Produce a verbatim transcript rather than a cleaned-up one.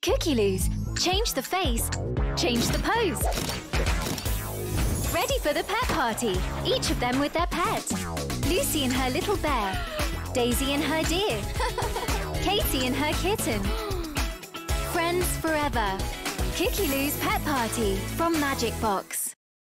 Kookyloos, change the face, change the pose. Ready for the pet party, each of them with their pet. Lucy and her little bear, Daisy and her deer, Katie and her kitten. Friends forever. Kookyloos Pet Party from Magic Box.